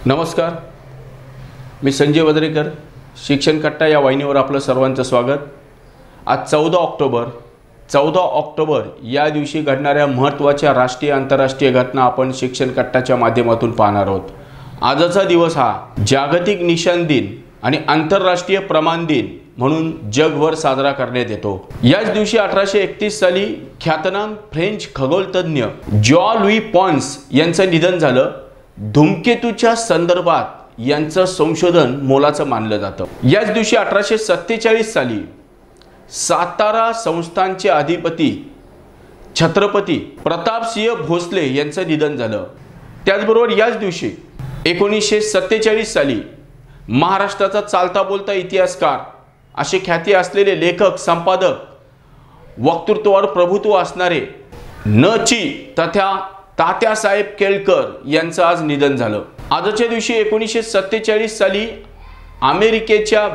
नमस्कार, मी संजय वदरेकर. शिक्षण कट्टा या वाहिनीवर आपलं सर्वांचं स्वागत. आज 14 ऑक्टोबर या दिवशी घडणाऱ्या महत्त्वाच्या राष्ट्रीय आंतरराष्ट्रीय घटना आपण शिक्षण कट्टाच्या माध्यमातून पाहणार आहोत. आजचा दिवस हा जागतिक निशाण दिन आणि आंतरराष्ट्रीय प्रमाण दिन म्हणून जगभर साजरा करण्यात येतो. याच दिवशी 1831 साली ख्यातनाम फ्रेंच खगोलतज्ञ जॉन लुई पॉन्स यांचं निधन झालं. धूमकेतूच्या संदर्भात यांचं संशोधन मोलाचं मानलं जातं. याच दिवशी 1847 साली सातारा संस्थानचे अधिपती छत्रपती प्रतापसिंह भोसले यांचं निधन झालं. त्याचबरोबर याच दिवशी 1947 साली महाराष्ट्राचा चालता बोलता इतिहासकार असे ख्याती असलेले लेखक, संपादक, वक्तृत्वावर प्रभुत्व असणारे न.चि. तथा तात्यासाहेब केळकर यांचं आज निधन झालं. आजच्या दिवशी 1947 साली अमेरिकेच्या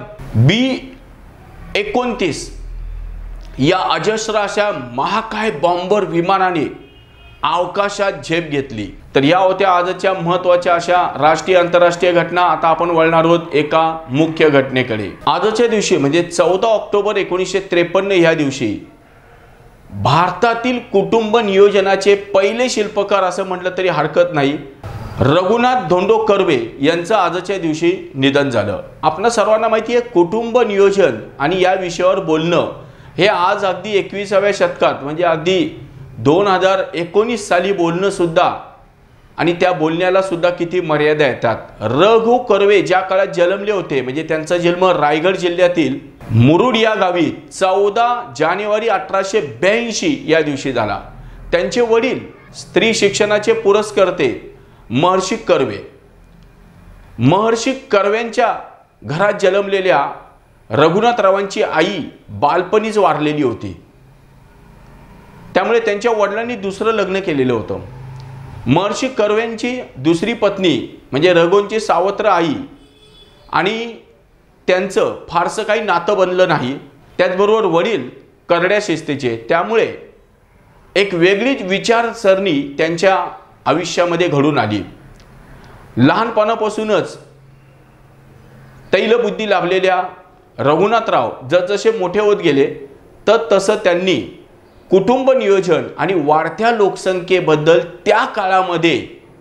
B-29 या अजस्र अशा महाकाय बॉम्बर विमानाने अवकाशात झेप घेतली. तर या होत्या आजच्या महत्त्वाच्या अशा राष्ट्रीय आंतरराष्ट्रीय घटना. आता आपण वळणार आहोत एका मुख्य घटनेकडे. आजच्या दिवशी म्हणजे 14 ऑक्टोबर 1953 या दिवशी भारतातील कुटुंब नियोजनाचे पहिले शिल्पकार असं म्हटलं तरी हरकत नाही, रघुनाथ धोंडो कर्वे यांचं आजच्या दिवशी निधन झालं. आपल्या सर्वांना माहिती आहे, कुटुंब नियोजन आणि या विषयावर बोलणं हे आज अगदी 21व्या शतकात म्हणजे अगदी 2019 साली बोलणं सुद्धा आणि त्या बोलण्याला सुद्धा किती मर्यादा येतात. रघु कर्वे ज्या काळात जन्मले होते म्हणजे त्यांचा जन्म रायगड जिल्ह्यातील मुरुड या गावी 14 जानेवारी 1882 या दिवशी झाला. त्यांचे वडील स्त्री शिक्षणाचे पुरस्कर्ते महर्षी कर्वे. महर्षी कर्व्यांच्या घरात जन्मलेल्या रघुनाथरावांची आई बालपणीच वारलेली होती. त्यामुळे त्यांच्या वडिलांनी दुसरं लग्न केलेलं होतं. महर्षी कर्व्यांची दुसरी पत्नी म्हणजे रघुंची सावत्र आई आणि त्यांचं फारसं काही नातं बनलं नाही. त्याचबरोबर वडील करड्या शिस्तीचे, त्यामुळे एक वेगळीच विचारसरणी त्यांच्या आयुष्यामध्ये घडून आली. लहानपणापासूनच तैलबुद्धी लाभलेल्या रघुनाथराव जसजसे मोठे होत गेले तसं त्यांनी कुटुंब नियोजन आणि वाढत्या लोकसंख्येबद्दल त्या काळामध्ये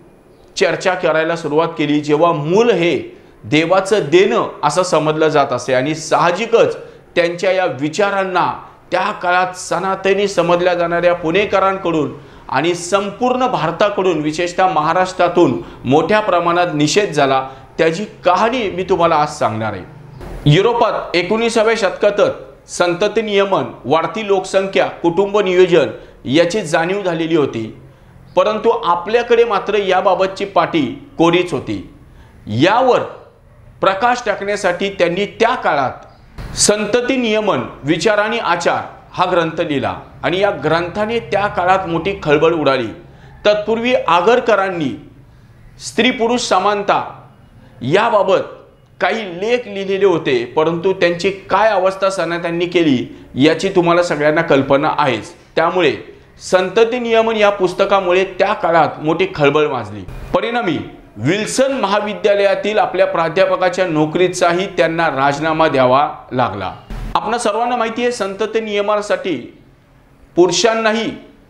चर्चा करायला सुरुवात केली, जेव्हा मूल हे देवाचं देणं असं समजलं जात असे. आणि साहजिकच त्यांच्या या विचारांना त्या काळात सनातनी समजल्या जाणाऱ्या पुणेकरांकडून आणि संपूर्ण भारताकडून विशेषतः महाराष्ट्रातून मोठ्या प्रमाणात निषेध झाला. त्याची कहाणी मी तुम्हाला आज सांगणार आहे. युरोपात 19व्या शतकातच संतती नियमन, वाढती लोकसंख्या, कुटुंब नियोजन याची जाणीव झालेली होती, परंतु आपल्याकडे मात्र याबाबतची पाटी कोरीच होती. यावर प्रकाश टाकण्यासाठी त्यांनी त्या काळात संतती नियमन, विचार आणि आचार हा ग्रंथ लिहिला आणि या ग्रंथाने त्या काळात मोठी खळबळ उडाली. तत्पूर्वी आगरकरांनी स्त्री पुरुष समानता याबाबत काही लेख लिहिलेले होते, परंतु त्यांची काय अवस्था सनातन्यांनी केली याची तुम्हाला सगळ्यांना कल्पना आहेच. त्यामुळे संतती नियमन या पुस्तकामुळे त्या काळात मोठी खळबळ माजली. परिणामी विल्सन महाविद्यालयातील आपल्या प्राध्यापकाच्या नोकरीचाही त्यांना राजीनामा द्यावा लागला. आपणा सर्वांना माहिती आहे, संतती नियमासाठी पुरुषांनाही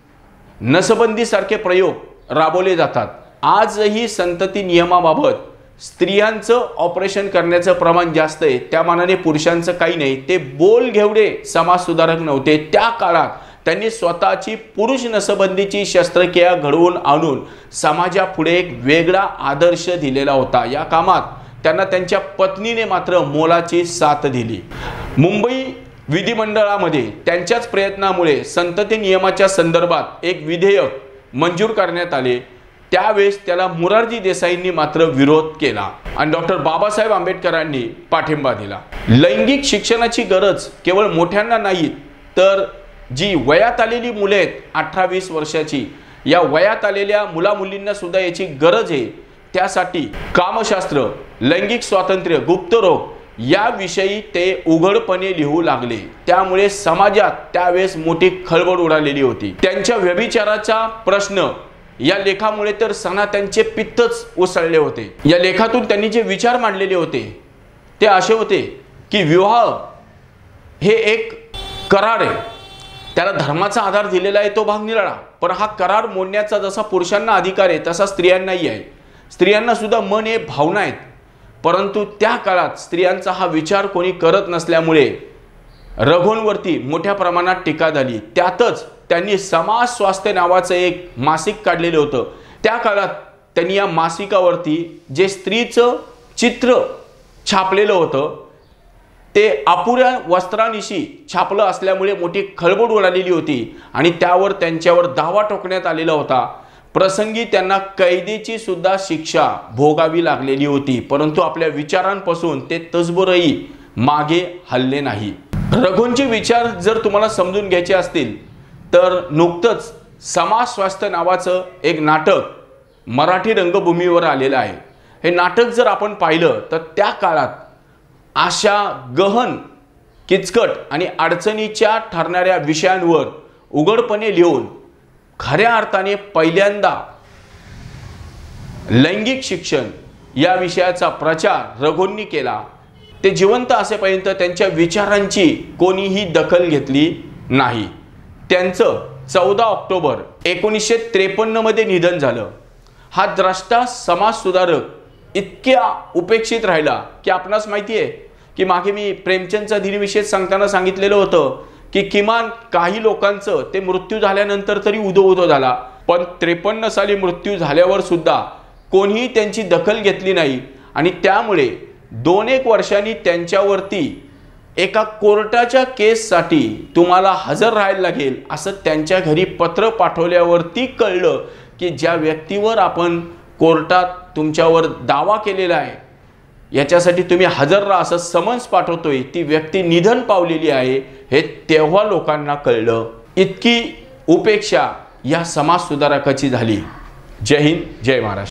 नसबंदीसारखे प्रयोग राबवले जातात. आजही संतती नियमाबाबत स्त्रियांचं ऑपरेशन करण्याचं प्रमाण जास्त आहे, त्या मानाने पुरुषांचं काही नाही. ते बोल घेवडे समाज सुधारक नव्हते. त्या काळात त्यांनी स्वतःची पुरुष नसबंदीची शस्त्रक्रिया घडवून आणून समाजापुढे एक वेगळा आदर्श दिलेला होता. या कामात त्यांना त्यांच्या पत्नीने मात्र मोलाची साथ दिली. मुंबई विधिमंडळामध्ये त्यांच्याच प्रयत्नामुळे संतती नियमाच्या संदर्भात एक विधेयक मंजूर करण्यात आले. त्यावेळेस त्याला मोरारजी देसाईंनी मात्र विरोध केला आणि डॉक्टर बाबासाहेब आंबेडकरांनी पाठिंबा दिला. लैंगिक शिक्षणाची गरज केवळ मोठ्यांना नाही, तर जी वयात आलेली मुले आहेत 18-20 वर्षाची, या वयात आलेल्या मुलामुलींना सुद्धा याची गरज आहे. त्यासाठी कामशास्त्र, लैंगिक स्वातंत्र्य, गुप्तरोग याविषयी ते उघडपणे लिहू लागले. त्यामुळे समाजात त्यावेळेस मोठी खळबळ उडालेली होती. त्यांच्या व्यभिचाराचा प्रश्न या लेखामुळे तर सणा त्यांचे पित्तच उसळले होते। या लेखातून त्यांनी जे विचार मांडलेले होते ते असे होते की विवाह हे एक करार आहे, त्याला धर्माचा आधार दिलेला आहे तो भाग निराळा, पण हा करार मोडण्याचा जसा पुरुषांना अधिकार आहे तसा स्त्रियांनाही आहे। स्त्रियांना सुद्धा मन आहे, भावना आहेत, परंतु त्या काळात स्त्रियांचा हा विचार कोणी करत नसल्यामुळे रघोंवरती मोठ्या प्रमाणात टीका झाली। त्यातच त्यांनी समाज स्वास्थ्य नावाचं एक मासिक काढलेलं होतं। त्या काळात त्यांनी या मासिकावरती जे स्त्रीचं चित्र छापलेलं होतं ते अपुऱ्या वस्त्रांनिशी छापलं असल्यामुळे मोठी खळबळ उडालेली होती आणि त्यावर त्यांच्यावर दावा ठोकण्यात आलेला होता। प्रसंगी त्यांना कैदेची सुद्धा शिक्षा भोगावी लागलेली होती, परंतु आपल्या विचारांपासून ते तसबरही मागे हलले नाही। रघोंचे विचार जर तुम्हाला समजून घ्यायचे असतील तर नुकतंच समाज स्वास्थ्य नावाचं एक नाटक मराठी रंगभूमीवर आलेलं आहे। हे नाटक जर आपण पाहिलं तर त्या काळात अशा गहन किचकट आणि अडचणीच्या ठरणाऱ्या विषयांवर उघडपणे लिहून खऱ्या अर्थाने पहिल्यांदा लैंगिक शिक्षण या विषयाचा प्रचार रघोंनी केला। ते जिवंत असेपर्यंत त्यांच्या विचारांची कोणीही दखल घेतली नाही। त्यांचं 14 ऑक्टोबर 1953 मध्ये निधन झालं। हा द्रष्टा समाजसुधारक इतक्या उपेक्षित राहिला की आपणास माहिती आहे की मागे मी प्रेमचंदचा दिनविषय सांगताना सांगितलेलं होतं की किमान काही लोकांचं ते मृत्यू झाल्यानंतर तरी उदो झाला, पण 53 साली मृत्यू झाल्यावर सुद्धा कोणीही त्यांची दखल घेतली नाही आणि त्यामुळे 2-1 वर्षांनी त्यांच्यावरती एका कोर्टाच्या केससाठी तुम्हाला हजर राहायला लागेल असं त्यांच्या घरी पत्र पाठवल्यावरती कळलं की ज्या व्यक्तीवर आपण कोर्टात तुमच्यावर दावा केलेला आहे याच्यासाठी तुम्ही हजर राहा असं समन्स पाठवतोय, ती व्यक्ती निधन पावलेली आहे हे तेव्हा लोकांना कळलं। इतकी उपेक्षा या समाज सुधारकाची झाली। जय हिंद, जय महाराष्ट्र।